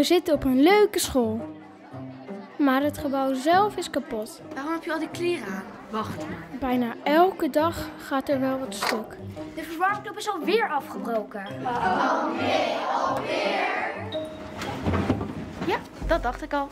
We zitten op een leuke school. Maar het gebouw zelf is kapot. Waarom heb je al die kleren aan? Wacht. Bijna elke dag gaat er wel wat stuk. De verwarmingsknop is alweer afgebroken. Oh nee, alweer! Ja, dat dacht ik al.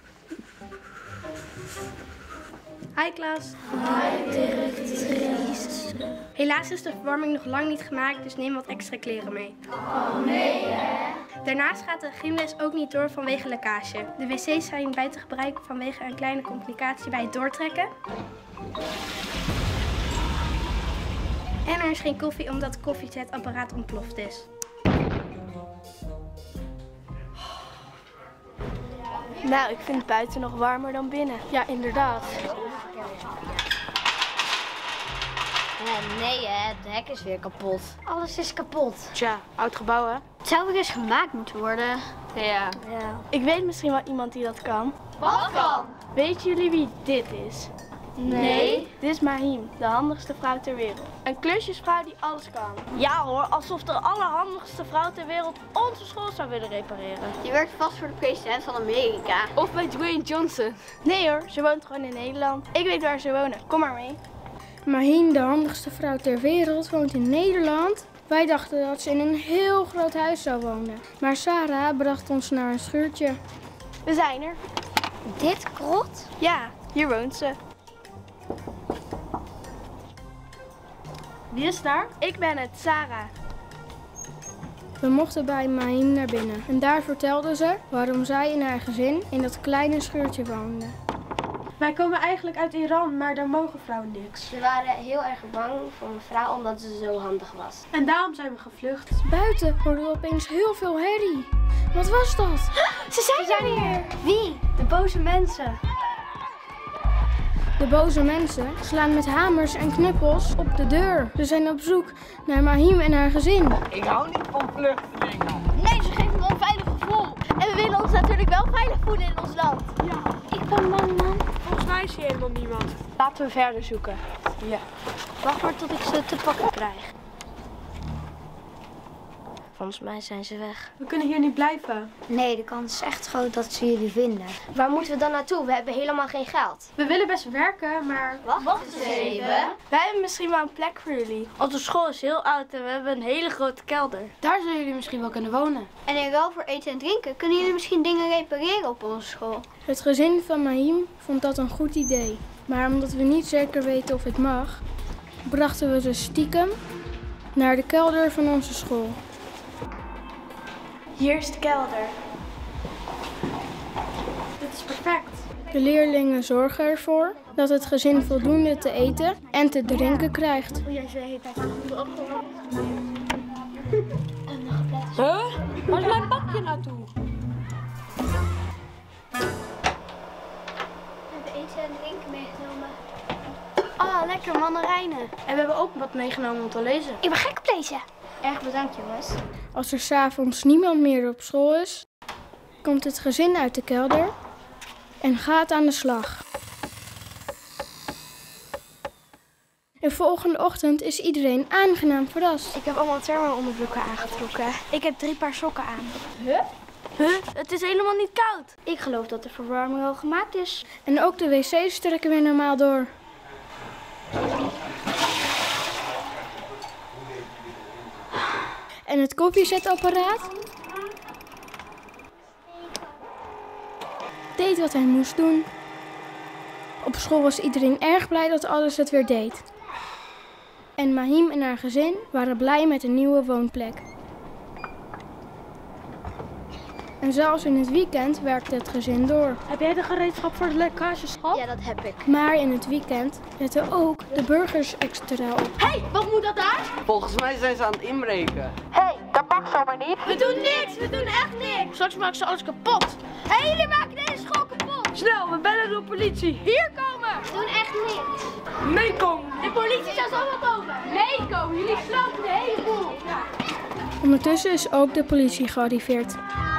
Hi Klaas. Hi directrice. Helaas is de verwarming nog lang niet gemaakt, dus neem wat extra kleren mee. Oh nee hè? Daarnaast gaat de gymles ook niet door vanwege lekkage. De wc's zijn buiten gebruik vanwege een kleine complicatie bij het doortrekken. En er is geen koffie omdat het koffiezetapparaat ontploft is. Nou, ik vind het buiten nog warmer dan binnen. Ja, inderdaad. Nee hè, het hek is weer kapot. Alles is kapot. Tja, oud gebouw hè? Het zou weer eens gemaakt moeten worden. Ja. Ik weet misschien wel iemand die dat kan. Wat kan? Weten jullie wie dit is? Nee. Dit is Mahim, de handigste vrouw ter wereld. Een klusjesvrouw die alles kan. Ja hoor, alsof de allerhandigste vrouw ter wereld onze school zou willen repareren. Je werkt vast voor de president van Amerika. Of bij Dwayne Johnson. Nee hoor, ze woont gewoon in Nederland. Ik weet waar ze wonen, kom maar mee. Mahim, de handigste vrouw ter wereld, woont in Nederland. Wij dachten dat ze in een heel groot huis zou wonen. Maar Sarah bracht ons naar een schuurtje. We zijn er. Dit krot? Ja, hier woont ze. Wie is daar? Ik ben het, Sarah. We mochten bij Mahim naar binnen. En daar vertelde ze waarom zij en haar gezin in dat kleine schuurtje woonden. Wij komen eigenlijk uit Iran, maar daar mogen vrouwen niks. Ze waren heel erg bang voor een vrouw omdat ze zo handig was. En daarom zijn we gevlucht. Buiten hoorden we opeens heel veel herrie. Wat was dat? Ze zijn hier! Wie? De boze mensen. De boze mensen slaan met hamers en knuppels op de deur. Ze zijn op zoek naar Mahim en haar gezin. Ik hou niet van vluchtelingen. Nee, ze geven me een veilig gevoel. En we willen ons natuurlijk wel veilig voelen in ons land. Ik ben bang, man. Volgens mij is hier helemaal niemand. Laten we verder zoeken. Ja. Wacht maar tot ik ze te pakken krijg. Volgens mij zijn ze weg. We kunnen hier niet blijven. Nee, de kans is echt groot dat ze jullie vinden. Waar moeten we dan naartoe? We hebben helemaal geen geld. We willen best werken, maar... Wacht eens even. Wij hebben misschien wel een plek voor jullie. Onze school is heel oud en we hebben een hele grote kelder. Daar zullen jullie misschien wel kunnen wonen. En in ruil voor eten en drinken kunnen jullie misschien dingen repareren op onze school. Het gezin van Mahim vond dat een goed idee. Maar omdat we niet zeker weten of het mag, brachten we ze stiekem naar de kelder van onze school. Hier is de kelder. Dit is perfect. De leerlingen zorgen ervoor dat het gezin voldoende te eten en te drinken krijgt. Huh? Waar is mijn bakje naartoe? We hebben eten en drinken meegenomen. Oh, lekker mandarijnen. En we hebben ook wat meegenomen om te lezen. Ik ben gek op lezen. Erg bedankt, jongens. Als er 's avonds niemand meer op school is, komt het gezin uit de kelder en gaat aan de slag. De volgende ochtend is iedereen aangenaam verrast. Ik heb allemaal thermo-onderbroeken aangetrokken. Ik heb 3 paar sokken aan. Huh? Het is helemaal niet koud. Ik geloof dat de verwarming al gemaakt is. En ook de wc's trekken weer normaal door. En het koffiezetapparaat deed wat hij moest doen. Op school was iedereen erg blij dat alles het weer deed. En Mahim en haar gezin waren blij met een nieuwe woonplek. En zelfs in het weekend werkte het gezin door. Heb jij de gereedschap voor de lekkageschap? Ja, dat heb ik. Maar in het weekend letten ook de burgers extra op. Hé, wat moet dat daar? Volgens mij zijn ze aan het inbreken. Hé, dat mag zomaar niet. We doen niks, we doen echt niks. Straks maken ze alles kapot. Hé, jullie maken de hele school kapot. Snel, we bellen de politie. Hier komen. We doen echt niks. Meekomen! De politie zou zo wel komen. Meekomen, jullie slopen de hele boel. Ja. Ondertussen is ook de politie gearriveerd.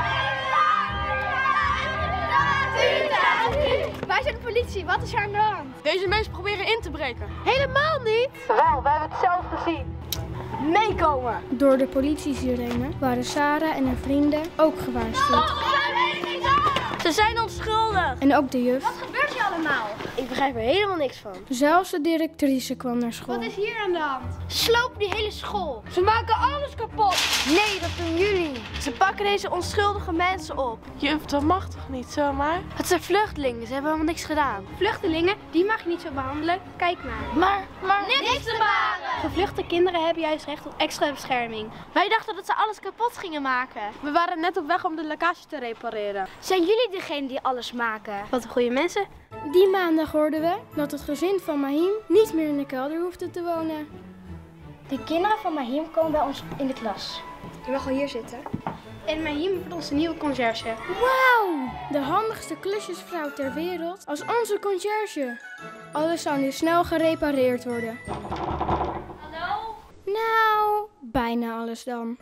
Wij zijn de politie, wat is er aan de hand? Deze mensen proberen in te breken. Helemaal niet. Wel, we hebben het zelf gezien. Meekomen! Door de politiesirene waren Sarah en haar vrienden ook gewaarschuwd. Ze zijn onschuldig! En ook de juf. Wat gebeurt hier allemaal? Ik begrijp er helemaal niks van. Zelfs de directrice kwam naar school. Wat is hier aan de hand? Ze slopen die hele school. Ze maken alles kapot! Nee, dat doen jullie. Ze pakken deze onschuldige mensen op. Juf, dat mag toch niet zomaar? Het zijn vluchtelingen, ze hebben helemaal niks gedaan. Vluchtelingen, die mag je niet zo behandelen. Kijk maar. Maar... Niks te baren! Gevluchte kinderen hebben juist recht op extra bescherming. Wij dachten dat ze alles kapot gingen maken. We waren net op weg om de lekkage te repareren. Zijn jullie degene die alles maken? Wat een goede mensen. Die maandag hoorden we dat het gezin van Mahim niet meer in de kelder hoefde te wonen. De kinderen van Mahim komen bij ons in de klas. Je mag al hier zitten. En Mahim wordt onze nieuwe conciërge. Wauw! De handigste klusjesvrouw ter wereld als onze conciërge. Alles zou nu snel gerepareerd worden. Hallo? Nou, bijna alles dan.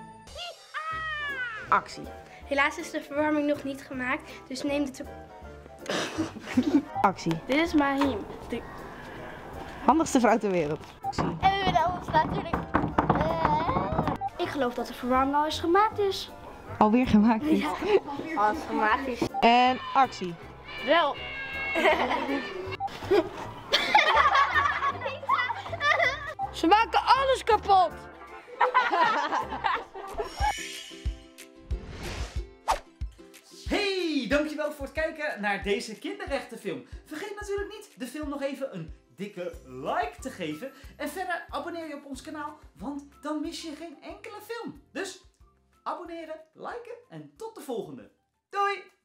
Actie. Helaas is de verwarming nog niet gemaakt, dus neem de Actie. Dit is Mahim. Handigste vrouw ter wereld. En we willen ons natuurlijk... Ik geloof dat de verwarming al eens gemaakt is. Alweer gemaakt is. Alles gemaakt is. En actie. Wel. Ze maken alles kapot! Hey, dankjewel voor het kijken naar deze kinderrechtenfilm. Vergeet natuurlijk niet de film nog even een dikke like te geven. En verder abonneer je op ons kanaal, want dan mis je geen enkele film. Dus abonneren, liken en tot de volgende. Doei!